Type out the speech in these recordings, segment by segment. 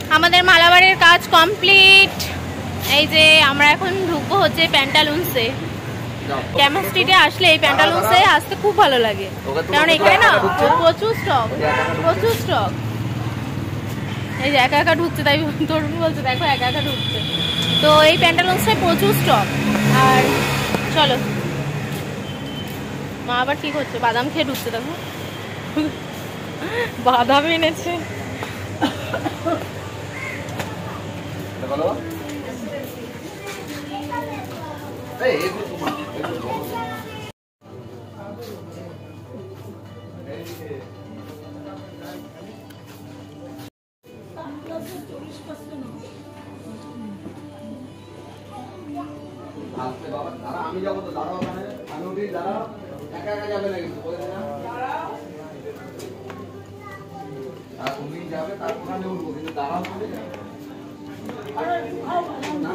আমাদের মালাবারের কাজ কমপ্লিট। এই যে আমরা এখন ঢুকবো হচ্ছে প্যান্টালুন্সে। ক্যাম্পাস স্ট্রিটে আসলে এই প্যান্টালুন্সে আসতে খুব ভালো লাগে, কারণ এখানে না প্রচুর স্টক। এই যে একা একা ঢুকছে, তাই তরুণ বলছে দেখো একা একা ঢুকছে। তো এই প্যান্টালুন্সে প্রচুর স্টক। আর চলো, মা আবার কি করছে, বাদাম খেয়ে ঢুকছে, দেখো বাদাম এনেছে। আমি যাবো তো, দাঁড়াও, আমি উঠি, দাঁড়াও, একা একা যাবে না কিন্তু, তুমি যাবে তারপর আমি উঠবো, কিন্তু দাঁড়াও না।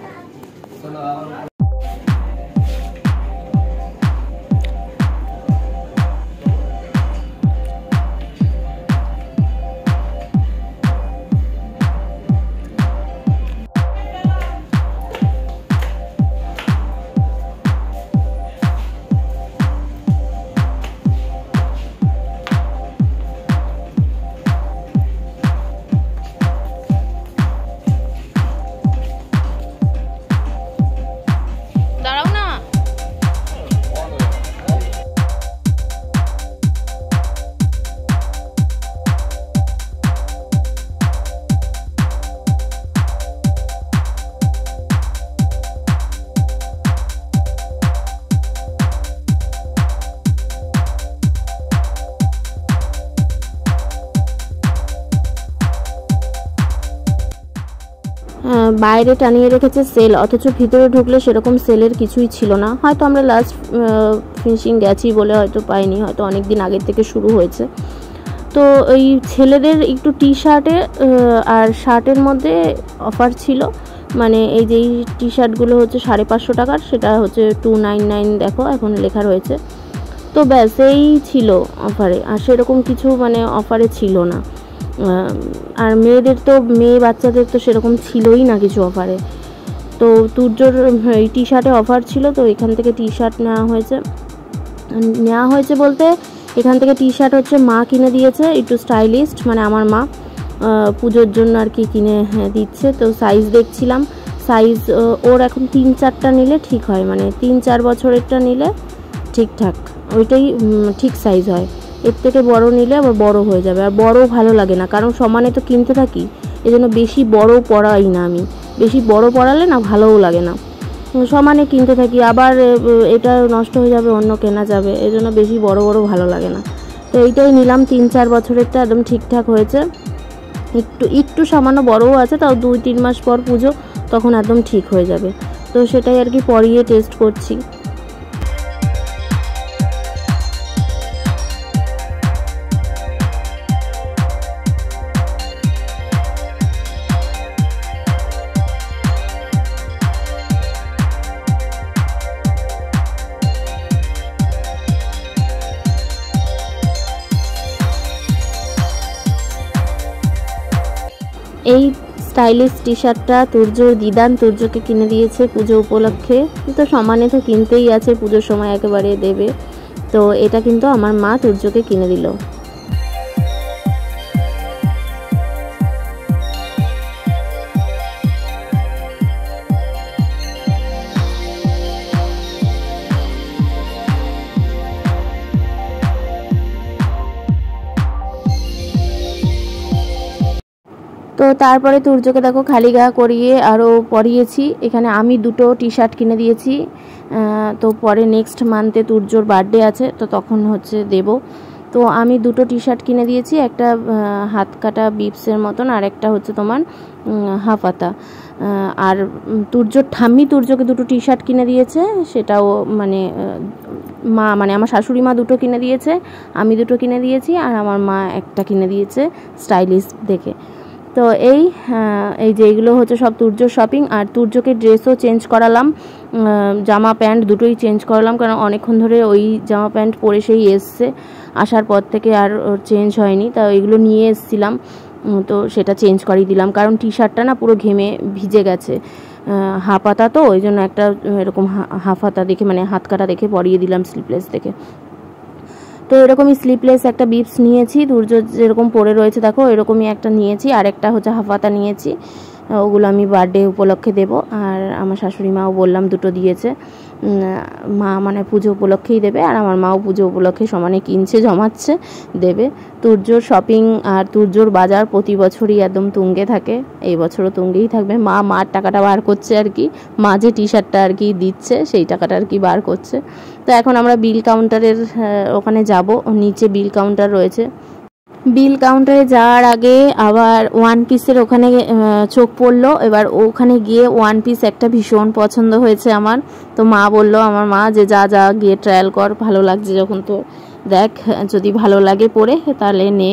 বাইরে টানিয়ে রেখেছে সেল, অথচ ভিতরে ঢুকলে সেরকম সেলের কিছুই ছিল না। হয়তো আমরা লাস্ট ফিনিশিং গেছি বলে হয়তো পাইনি, হয়তো অনেক দিন আগের থেকে শুরু হয়েছে। তো এই ছেলেদের একটু টি শার্টে আর শার্টের মধ্যে অফার ছিল, মানে এই যে টি শার্টগুলো হচ্ছে 550 টাকার, সেটা হচ্ছে 299 দেখো এখন লেখা রয়েছে। তো ব্যাস এই ছিল অফারে, আর সেরকম কিছু মানে অফারে ছিল না। আর মেয়েদের তো মেয়ে বাচ্চাদের তো সেরকম ছিলই না কিছু অফারে। তো তুর্যর এই টি শার্টে অফার ছিল, তো এখান থেকে টি শার্ট নেওয়া হয়েছে বলতে এখান থেকে টি শার্ট হচ্ছে মা কিনে দিয়েছে, একটু স্টাইলিস্ট, মানে আমার মা পুজোর জন্য আর কি কিনে দিচ্ছে। তো সাইজ দেখছিলাম, সাইজ ওর এখন 3-4টা নিলে ঠিক হয়, মানে 3-4 বছরেরটা নিলে ঠিকঠাক ওইটাই ঠিক সাইজ হয়। এর থেকে বড় নিলে আবার বড় হয়ে যাবে, আর বড় ভালো লাগে না, কারণ সমানে তো কিনতে থাকি, এজন্য বেশি বড় পরাই না আমি। বেশি বড় পরালে না ভালোও লাগে না, সমানে কিনতে থাকি, আবার এটা নষ্ট হয়ে যাবে, অন্য কেনা যাবে, এজন্য বেশি বড় ভালো লাগে না। তো এইটাই নিলাম, 3-4 বছরেরটা একদম ঠিকঠাক হয়েছে। একটু সামান্য বড়ও আছে, তাও 2-3 মাস পর পুজো, তখন একদম ঠিক হয়ে যাবে। তো সেটাই আর কি পরিয়ে টেস্ট করছি। এই স্টাইলিশ টি শার্টটা তুর্যর দিদান তুর্যকে কিনে দিয়েছে পুজো উপলক্ষে। তো সমানে তো কিনতেই আছে, পুজোর সময় একেবারে দেবে। তো এটা কিন্তু আমার মা তুর্যকে কিনে দিল। তো তারপরে তুর্যকে দেখো খালি গা করিয়ে আরও পরিয়েছি। এখানে আমি 2টো টি শার্ট কিনে দিয়েছি। তো পরে নেক্সট মান্থে তুর্যর বার্থডে আছে, তো তখন হচ্ছে দেব। তো আমি 2টো টি শার্ট কিনে দিয়েছি, একটা হাত কাটা বিপসের মতন, আর একটা হচ্ছে তোমার হাফ হাতা। আর তুর্যর ঠাম্মি তুর্যকে 2টো টি শার্ট কিনে দিয়েছে, সেটাও মানে মা মানে আমার শাশুড়ি মা 2টো কিনে দিয়েছে, আমি 2টো কিনে দিয়েছি, আর আমার মা একটা কিনে দিয়েছে স্টাইলিশ দেখে। তো এই যে এগুলো হচ্ছে সব তুর্যর শপিং। আর তুর্যকে ড্রেসও চেঞ্জ করালাম, জামা প্যান্ট দুটোই চেঞ্জ করালাম, কারণ অনেকক্ষণ ধরে ওই জামা প্যান্ট পরে সেই এসছে, আসার পর থেকে আর চেঞ্জ হয়নি। তা এগুলো নিয়ে এসেছিলাম, তো সেটা চেঞ্জ করিয়ে দিলাম, কারণ টি শার্টটা না পুরো ঘেমে ভিজে গেছে। হাফ হাতা তো ওই জন্য একটা এরকম হাফ হাতা দেখে মানে হাত কাটা দেখে পরিয়ে দিলাম স্লিপলেস দেখে। তো এরকমই স্লিপলেস একটা বিপস নিয়েছি, দুর্য যেরকম পরে রয়েছে দেখো এরকমই একটা নিয়েছি, আর একটা হচ্ছে হাফ হাতা নিয়েছি। ওগুলো আমি বার্থডে উপলক্ষে দেব। আর আমার শাশুড়ি মাও বললাম দুটো দিয়েছে, মা মানে পুজো উপলক্ষেই দেবে, আর আমার মাও পুজো উপলক্ষে সমানে কিনছে, জমাচ্ছে, দেবে। তুর্যর শপিং আর তুর্যর বাজার প্রতি বছরই একদম তুঙ্গে থাকে, এই বছরও তুঙ্গেই থাকবে। মার টাকাটা বার করছে আর কি, মা যে টি শার্টটা আর কি দিচ্ছে সেই টাকাটা আর কি বার করছে। তো এখন আমরা বিল কাউন্টারের ওখানে যাব, নিচে বিল কাউন্টার রয়েছে। বিল কাউন্টারে যাওয়ার আগে আবার ওয়ান পিসের ওখানে চোখ পড়লো। এবার ওখানে গিয়ে ওয়ান পিস একটা ভীষণ পছন্দ হয়েছে আমার। তো মা বললো, আমার মা যে যা গিয়ে ট্রায়াল কর, ভালো লাগছে যখন তো দেখ, যদি ভালো লাগে পরে তাহলে নে,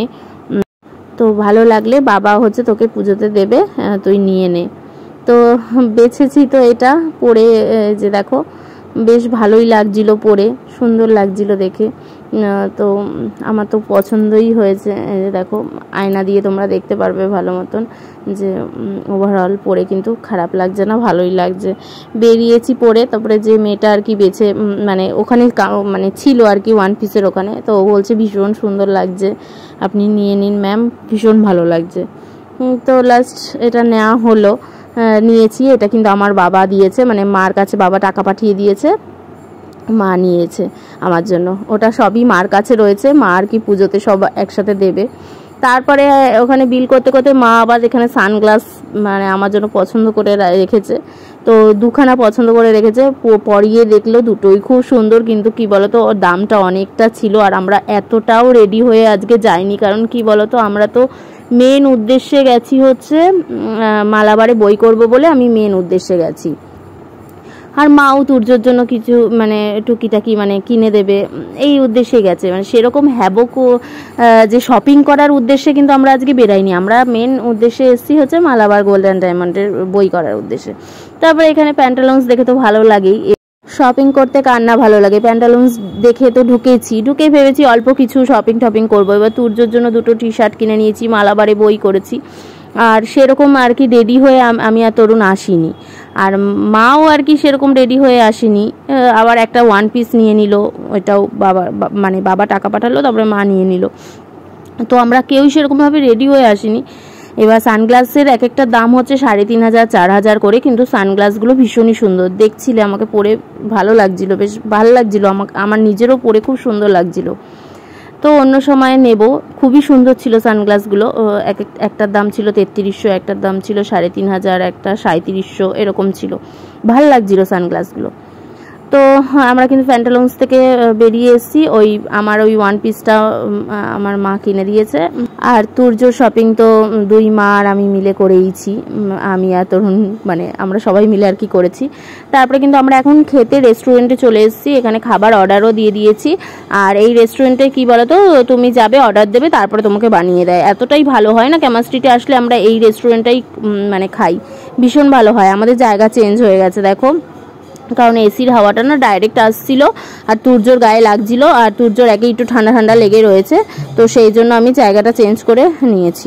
তো ভালো লাগলে বাবা হচ্ছে তোকে পুজোতে দেবে, তুই নিয়ে নে। তো বেছেছি তো এটা পরে, যে দেখো বেশ ভালোই লাগছিল পরে, সুন্দর লাগছিল দেখে। তো আমার তো পছন্দই হয়েছে। দেখো আয়না দিয়ে তোমরা দেখতে পারবে ভালো মতন যে ওভারঅল পরে কিন্তু খারাপ লাগছে না, ভালোই লাগছে। বেরিয়েছি পরে, তারপরে যে মেয়েটা আর কি বেছে মানে ওখানে মানে ছিল আর কি ওয়ান পিসের ওখানে, তো ও বলছে ভীষণ সুন্দর লাগছে, আপনি নিয়ে নিন ম্যাম, ভীষণ ভালো লাগছে। তো লাস্ট এটা নেওয়া হলো, নিয়েছি। এটা কিন্তু আমার বাবা দিয়েছে, মানে মার কাছে বাবা টাকা পাঠিয়ে দিয়েছে, মা নিয়েছে আমার জন্য। ওটা সবই মার কাছে রয়েছে, মা আর কি পুজোতে সব একসাথে দেবে। তারপরে ওখানে বিল করতে করতে মা আবার এখানে সানগ্লাস মানে আমার জন্য পছন্দ করে রেখেছে, তো দুখানা পছন্দ করে রেখেছে। পরিয়ে দেখলো দুটোই খুব সুন্দর, কিন্তু কি বলতো ওর দামটা অনেকটা ছিল। আর আমরা এতটাও রেডি হয়ে আজকে যাইনি, কারণ কি বলতো আমরা তো মেন উদ্দেশ্যে গেছি হচ্ছে মালাবারে বই করব বলে, আমি মেন উদ্দেশ্যে গেছি। আর মাও তুর্যর জন্য কিছু মানে টুকিটাকি মানে কিনে দেবে এই উদ্দেশ্যে গেছে, মানে সেরকম হ্যাবক যে শপিং করার উদ্দেশ্যে কিন্তু আমরা আজকে বেরাইনি। আমরা মেন উদ্দেশ্যে এসেছি হচ্ছে মালাবার গোল্ড অ্যান্ড ডায়মন্ডের বই করার উদ্দেশ্যে। তারপরে এখানে প্যান্টালুন্স দেখে তো ভালো লাগেই, শপিং করতে কার না ভালো লাগে। প্যান্টালুন্স দেখে তো ঢুকেই ভেবেছি অল্প কিছু শপিং করবো। এবার তুর্যর জন্য দুটো টি শার্ট কিনে নিয়েছি, মালাবারে বই করেছি, আর সেরকম আর কি রেডি হয়ে আমি আর তরুণ আসিনি, আর মাও আর কি সেরকম রেডি হয়ে আসেনি। আবার একটা ওয়ান পিস নিয়ে নিল, ওইটাও মানে বাবা টাকা পাঠালো, তারপরে মা নিয়ে নিল। তো আমরা কেউই সেরকমভাবে রেডি হয়ে আসিনি। এবার সানগ্লাসের এক একটা দাম হচ্ছে 3500 4000 করে, কিন্তু সানগ্লাসগুলো ভীষণই সুন্দর দেখছিলে, আমাকে পরে ভালো লাগছিল, বেশ ভালো লাগছিল, আমার নিজেরও পরে খুব সুন্দর লাগছিল। তো অন্য সময় নেব, খুবই সুন্দর ছিল সানগ্লাসগুলো। একটার দাম ছিল 3300, একটার দাম ছিল 3500, একটা 3700, এরকম ছিল, ভালো লাগছিল সানগ্লাসগুলো। তো আমরা কিন্তু প্যান্টালুন্স থেকে বেরিয়ে এসেছি। আমার ওই ওয়ান পিসটা আমার মা কিনে দিয়েছে। আর তুর্য শপিং তো দুই মা আর আমি মিলে করেইছি, আমি আর তরুণ মানে আমরা সবাই মিলে আর কি করেছি। তারপরে কিন্তু আমরা এখন খেতে রেস্টুরেন্টে চলে এসেছি, এখানে খাবার অর্ডারও দিয়ে দিয়েছি। আর এই রেস্টুরেন্টে কি বলো তো, তুমি যাবে অর্ডার দেবে তারপরে তোমাকে বানিয়ে দেয়, এতটাই ভালো হয় না। ক্যামার স্ট্রিটে আসলে আমরা এই রেস্টুরেন্টটাই মানে খাই, ভীষণ ভালো হয়। আমাদের জায়গা চেঞ্জ হয়ে গেছে দেখো, কারণ এসির হাওয়াটা না ডাইরেক্ট আসছিল আর তুর্যর গায়ে লাগছিল, আর তুর্যর একে একটু ঠান্ডা ঠান্ডা লেগে রয়েছে, তো সেই জন্য আমি জায়গাটা চেঞ্জ করে নিয়েছি।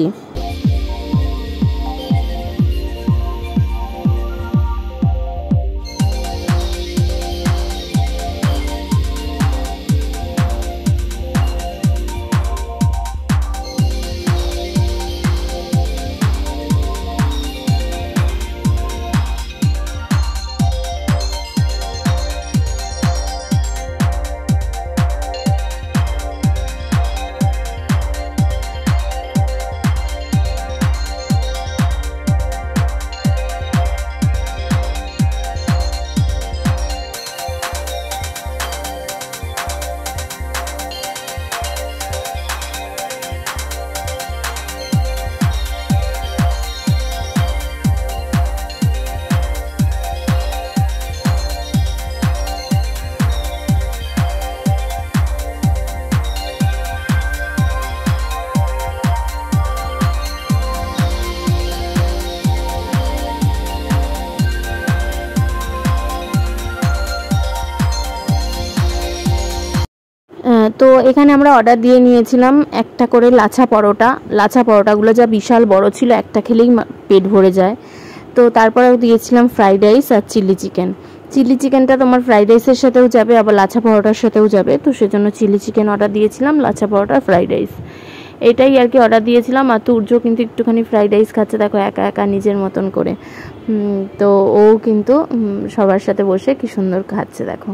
তো এখানে আমরা অর্ডার দিয়ে নিয়েছিলাম একটা করে লাচ্ছা পরোটা। লাচ্ছা পরোটাগুলো যা বিশাল বড় ছিল, একটা খেলেই পেট ভরে যায়। তো তারপরেও দিয়েছিলাম ফ্রাইড রাইস আর চিলি চিকেন। চিলি চিকেনটা তোমার ফ্রাইড রাইসের সাথেও যাবে, আবার লাচ্ছা পরোটার সাথেও যাবে, তো সেজন্য চিলি চিকেন অর্ডার দিয়েছিলাম, লাচ্ছা পরোটা ফ্রাইড রাইস এটাই আর কি অর্ডার দিয়েছিলাম। আর তুর্য কিন্তু একটুখানি ফ্রাইড রাইস খাচ্ছে, দেখো একা একা নিজের মতন করে। তো ও কিন্তু সবার সাথে বসে কি সুন্দর খাচ্ছে দেখো।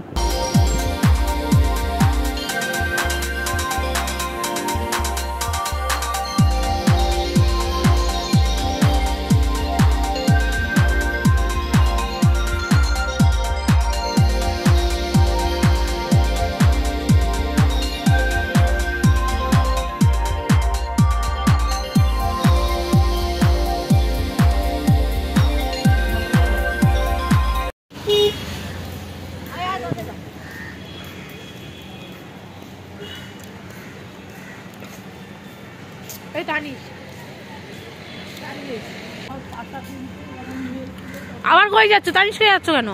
আবার কই যাচ্ছ? তানিষ্কে যাচ্ছ কেন?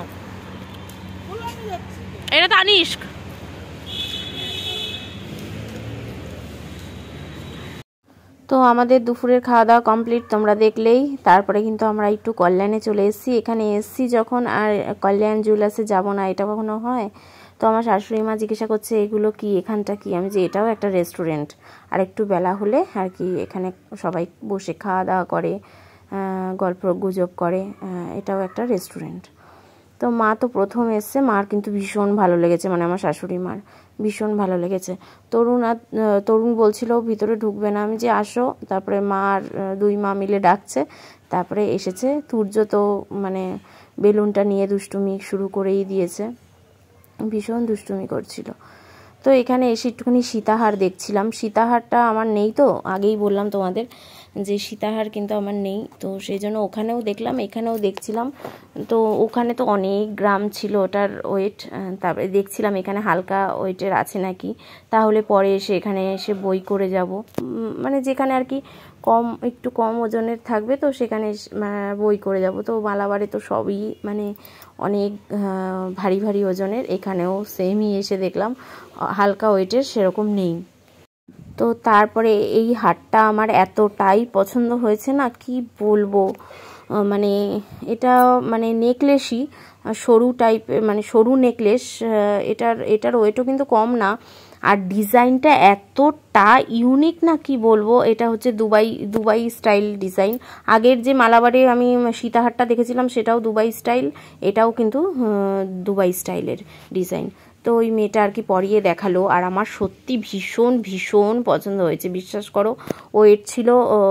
এটা তানিষ্ক। তো আমাদের দুপুরের খাওয়া দাওয়া কমপ্লিট তোমরা দেখলেই। তারপরে কিন্তু আমরা একটু কল্যাণে চলে এসেছি। এখানে এসছি যখন আর কল্যাণ জুয়েলার্সে যাব না, এটা কখনো হয়? তো আমার শাশুড়ি মা জিজ্ঞাসা করছে এগুলো কি, এখানটা কি? আমি যে এটাও একটা রেস্টুরেন্ট, আর একটু বেলা হলে আর কি এখানে সবাই বসে খাওয়া দাওয়া করে, গল্প গুজব করে, এটাও একটা রেস্টুরেন্ট। তো মা তো প্রথম এসছে, মার কিন্তু ভীষণ ভালো লেগেছে, মানে আমার শাশুড়ি মার ভীষণ ভালো লেগেছে। তরুণ বলছিল ভিতরে ঢুকবে না, আমি যে আসো, তারপরে মা আর দুই মা মিলে ডাকছে, তারপরে এসেছে। তুর্য তো মানে বেলুনটা নিয়ে দুষ্টুমি শুরু করেই দিয়েছে, ভীষণ দুষ্টুমি করছিল। তো এখানে এসে একটুখানি সীতাহার দেখছিলাম। সীতাহারটা আমার নেই, তো আগেই বললাম তোমাদের যে সীতাহার কিন্তু আমার নেই, তো সেই জন্য ওখানেও দেখলাম, এখানেও দেখছিলাম। তো ওখানে তো অনেক গ্রাম ছিল ওটার ওয়েট, তারপরে দেখছিলাম এখানে হালকা ওয়েটের আছে নাকি, তাহলে পরে এসে এখানে এসে বই করে যাব, মানে যেখানে আর কি একটু কম ওজনের থাকবে, তো সেখানে বই করে যাব। তো মালাবারে তো সবই মানে অনেক ভারী ভারী ওজনের, এখানেও সেমই এসে দেখলাম হালকা ওয়েটের সেরকম নেই। তো তারপরে এই হারটা আমার এতটাই পছন্দ হয়েছে না, কি বলবো, মানে এটা মানে নেকলেসই, সরু টাইপের, মানে সরু নেকলেস। এটার ওয়েটও কিন্তু কম না, আর ডিজাইনটা এতটা ইউনিক না, কি বলবো। এটা হচ্ছে দুবাই স্টাইল ডিজাইন। আগের যে মালাবারে আমি সীতাহারটা দেখেছিলাম সেটাও দুবাই স্টাইল, এটাও কিন্তু দুবাই স্টাইলের ডিজাইন। তো ওই মেয়েটা আর কি পরিয়ে দেখালো, আর আমার সত্যি ভীষণ ভীষণ পছন্দ হয়েছে, বিশ্বাস করো। ওয়েট ছিল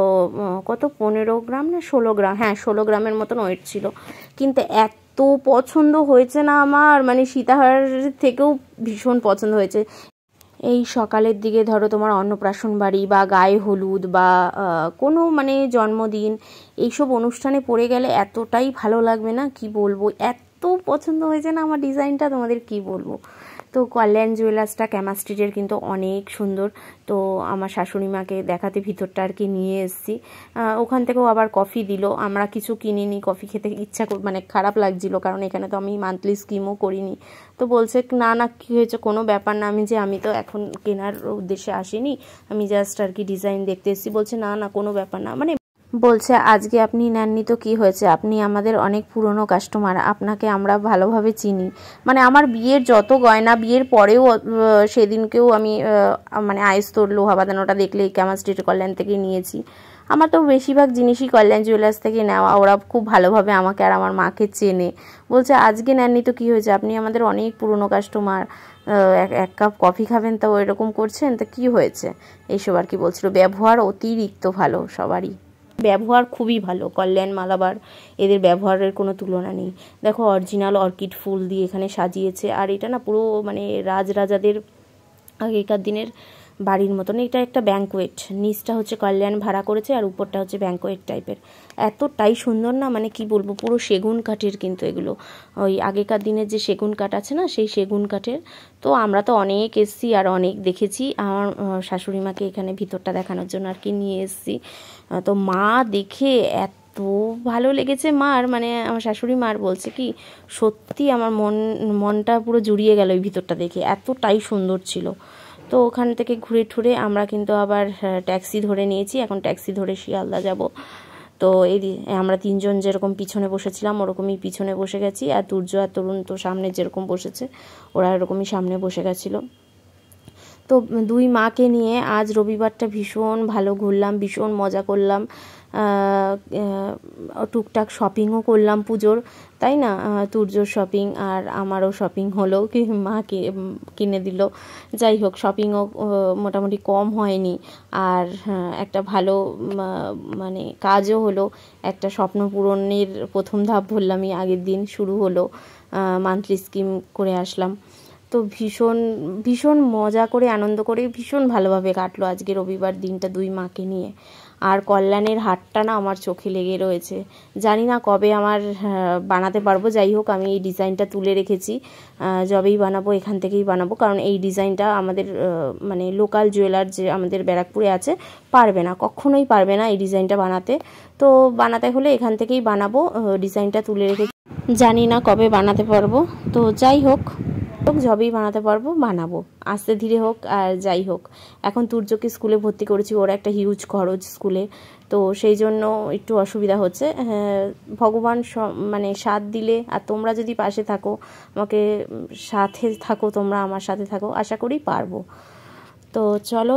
কত, 15 গ্রাম না 16 গ্রাম, হ্যাঁ 16 গ্রামের মতন ওয়েট ছিল, কিন্তু এত পছন্দ হয়েছে না আমার, মানে সীতাহার থেকেও ভীষণ পছন্দ হয়েছে। এই সকালের দিকে ধরো তোমার অন্নপ্রাশন বাড়ি বা গায়ে হলুদ বা কোনো মানে জন্মদিন, এইসব অনুষ্ঠানে পড়ে গেলে এতটাই ভালো লাগবে না, কি বলবো, এত পছন্দ হয়েছে না আমার ডিজাইনটা, তোমাদের কি বলবো। তো কল্যাণ জুয়েলার্সটা ক্যামা স্ট্রিটের কিন্তু অনেক সুন্দর। তো আমার শাশুড়ি মাকে দেখাতে ভিতরটা আর কি নিয়ে এসেছি। ওখান থেকেও আবার কফি দিল, আমরা কিছু কিনিনি, কফি খেতে ইচ্ছা মানে খারাপ লাগছিল, কারণ এখানে তো আমি মান্থলি স্কিমও করিনি। তো বলছে না না কী হয়েছে, কোনো ব্যাপার না। আমি তো এখন কেনার উদ্দেশ্যে আসিনি, আমি জাস্ট আর কি ডিজাইন দেখতে এসেছি। বলছে না না কোনো ব্যাপার না, মানে বলছে আজকে আপনি নেননি তো কি হয়েছে, আপনি আমাদের অনেক পুরনো কাস্টমার, আপনাকে আমরা ভালোভাবে চিনি। মানে আমার বিয়ের যত গয়না, বিয়ের পরেও সেদিনকেও আমি মানে আইস্তর লোহা বাঁধানোটা দেখলে ক্যামা স্ট্রিট কল্যাণ থেকে নিয়েছি। আমার তো বেশিরভাগ জিনিসই কল্যাণ জুয়েলার্স থেকে নেওয়া, ওরা খুব ভালোভাবে আমাকে আর আমার মাকে চেনে। বলছে আজকে নেননি তো কী হয়েছে, আপনি আমাদের অনেক পুরনো কাস্টমার, এক কাপ কফি খাবেন তাও এরকম করছেন, তা কী হয়েছে, এইসব আর কি বলছিল। ব্যবহার অতিরিক্ত ভালো, সবারই ব্যবহার খুবই ভালো। কল্যাণ মালাবার এদের ব্যবহারের কোনো তুলনা নেই। দেখো অরিজিনাল অর্কিড ফুল দিয়ে এখানে সাজিয়েছে, আর এটা না পুরো মানে রাজরাজাদের আগেকার দিনের বাড়ির মতন। এটা একটা ব্যাঙ্কোয়েট, নিচটা হচ্ছে কল্যাণ ভাড়া করেছে আর উপরটা হচ্ছে ব্যাঙ্কোয়েট টাইপের। এতটাই সুন্দর না, মানে কি বলবো, পুরো সেগুন কাঠের কিন্তু এগুলো, ওই আগেকার দিনের যে সেগুন কাঠ আছে না, সেই সেগুন কাঠের। তো আমরা তো অনেক এসছি আর অনেক দেখেছি, আমার শাশুড়ি মাকে এখানে ভিতরটা দেখানোর জন্য আর কি নিয়ে এসছি। তো মা দেখে এত ভালো লেগেছে মার, মানে আমার শাশুড়ি মার বলছে কি সত্যি আমার মনটা পুরো জুড়িয়ে গেল এই ভিতরটা দেখে, এতটাই সুন্দর ছিল। তো ওখান থেকে ঘুরে ঠুরে আমরা কিন্তু আবার ট্যাক্সি ধরে নিয়েছি, এখন ট্যাক্সি ধরে শিয়ালদা যাব। তো আমরা তিনজন যেরকম পিছনে বসেছিলাম ওরকমই পিছনে বসে গেছি, আর তুর্য আর তরুণ তো সামনে যেরকম বসেছে ওরা এরকমই সামনে বসে গেছিলো। তো দুই মাকে নিয়ে আজ রবিবারটা ভীষণ ভালো ঘুরলাম, ভীষণ মজা করলাম, টুকটাক শপিংও করলাম পুজোর, তাই না? তুর্যর শপিং আর আমারও শপিং হলো, কি মাকে কিনে দিল। যাই হোক, শপিংও মোটামুটি কম হয়নি, আর একটা ভালো মানে কাজও হলো, একটা স্বপ্ন পূরণের প্রথম ধাপ বললামই, আগের দিন শুরু হলো, মান্থলি স্কিম করে আসলাম। তো ভীষণ ভীষণ মজা করে আনন্দ করে ভীষণ ভালোভাবে কাটলো আজকে রবিবার দিনটা দুই মাকে নিয়ে। আর কল্যাণের হাটটা না আমার চোখে লেগে রয়েছে, জানি না কবে আমার বানাতে পারবো। যাই হোক, আমি এই ডিজাইনটা তুলে রেখেছি, যবেই বানাবো এখান থেকেই বানাবো, কারণ এই ডিজাইনটা আমাদের মানে লোকাল জুয়েলার যে আমাদের ব্যারাকপুরে আছে পারবে না, কখনোই পারবে না এই ডিজাইনটা বানাতে। তো বানাতে হলে এখান থেকেই বানাবো, ডিজাইনটা তুলে রেখেছি, জানি না কবে বানাতে পারবো। তো যাই হোক, যবেই বানাতে পারবো বানাবো, আস্তে ধীরে হোক। আর যাই হোক, এখন তুর্যকে স্কুলে ভর্তি করেছি, ওর একটা হিউজ খরচ স্কুলে, তো সেই জন্য একটু অসুবিধা হচ্ছে। ভগবান মানে সাথ দিলে, আর তোমরা যদি পাশে থাকো, আমাকে সাথে থাকো, তোমরা আমার সাথে থাকো, আশা করি পারবো। তো চলো,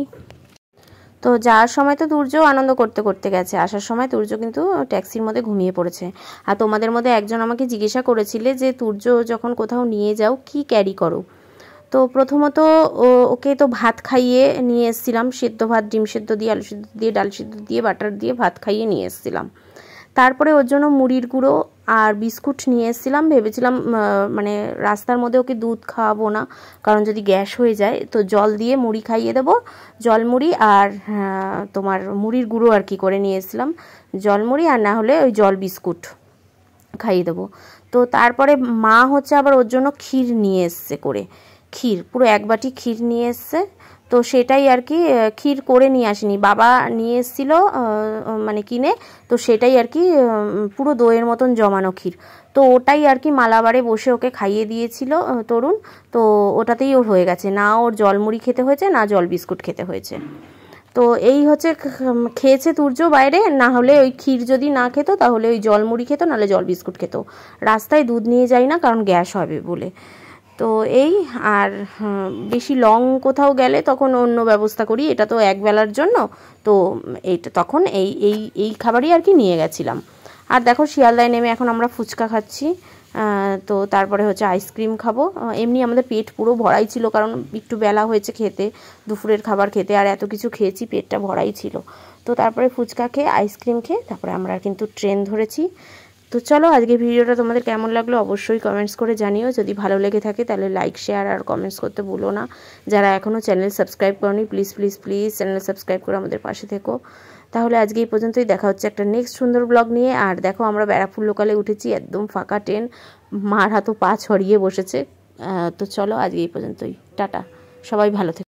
তো যাওয়ার সময় তো তুর্য আনন্দ করতে করতে গেছে, আসার সময় তুর্য কিন্তু ট্যাক্সির মধ্যে ঘুমিয়ে পড়েছে। আর তোমাদের মধ্যে একজন আমাকে জিজ্ঞাসা করেছিলে যে তুর্য যখন কোথাও নিয়ে যাও কি ক্যারি করো। তো প্রথমত ওকে তো ভাত খাইয়ে নিয়ে এসেছিলাম, সেদ্ধ ভাত, ডিম সেদ্ধ দিয়ে, আলু সেদ্ধ দিয়ে, ডাল সেদ্ধ দিয়ে, বাটার দিয়ে ভাত খাইয়ে নিয়ে এসেছিলাম। তারপরে ওর জন্য মুড়ির গুঁড়ো আর বিস্কুট নিয়ে এসেছিলাম, ভেবেছিলাম মানে রাস্তার মধ্যে ওকে দুধ খাওয়াবো না, কারণ যদি গ্যাস হয়ে যায়, তো জল দিয়ে মুড়ি খাইয়ে দেবো, জল মুড়ি আর তোমার মুড়ির গুঁড়ো আর কি করে নিয়ে এসেছিলাম, জল মুড়ি আর না হলে ওই জল বিস্কুট খাইয়ে দেবো। তো তারপরে মা হচ্ছে আবার ওর জন্য ক্ষীর নিয়ে এসছে করে, ক্ষীর পুরো এক বাটি ক্ষীর নিয়ে এসছে। তো সেটাই আর কি, ক্ষীর করে নিয়ে আসেনি, বাবা নিয়ে এসেছিলো মানে কিনে, তো সেটাই আর কি পুরো দইয়ের মতন জমানো ক্ষীর, তো ওটাই আর কি মালাবারে বসে ওকে খাইয়ে দিয়েছিল তরুণ। তো ওটাতেই ওর হয়ে গেছে, না ওর জল মুড়ি খেতে হয়েছে না জল বিস্কুট খেতে হয়েছে। তো এই হচ্ছে খেয়েছে তুর্য বাইরে, না হলে ওই ক্ষীর যদি না খেত তাহলে ওই জল মুড়ি খেত, নাহলে জল বিস্কুট খেত। রাস্তায় দুধ নিয়ে যাই না, কারণ গ্যাস হবে বলে। তো এই, আর বেশি লং কোথাও গেলে তখন অন্য ব্যবস্থা করি, এটা তো একবেলার জন্য, তো এইটা তখন এই খাবারই আর কি নিয়ে গেছিলাম। আর দেখো, শিয়ালদায় নেমে এখন আমরা ফুচকা খাচ্ছি, তো তারপরে হচ্ছে আইসক্রিম খাবো। এমনি আমাদের পেট পুরো ভরাই ছিল, কারণ একটু বেলা হয়েছে খেতে, দুপুরের খাবার খেতে, আর এত কিছু খেয়েছি, পেটটা ভরাই ছিল। তো তারপরে ফুচকা খেয়ে আইসক্রিম খেয়ে তারপরে আমরা কিন্তু ট্রেন ধরেছি। তো চলো, আজকে ভিডিওটা তোমাদের কেমন লাগলো অবশ্যই কমেন্টস করে জানিও, যদি ভালো লেগে থাকে তাহলে লাইক, শেয়ার আর কমেন্টস করতে ভুলো না। যারা এখনও চ্যানেল সাবস্ক্রাইব করনি, please please please channel subscribe করে আমাদের পাশে থেকো। তাহলে আজকে এই পর্যন্তই, দেখা হচ্ছে একটা নেক্সট সুন্দর ব্লগ নিয়ে। আর দেখো, আমরা ব্যারাকপুর লোকালে উঠেছি, একদম ফাঁকা ট্রেন, মার হাতও পা ছড়িয়ে বসেছে। তো চলো, আজকে এই পর্যন্তই, টাটা, সবাই ভালো থেকো।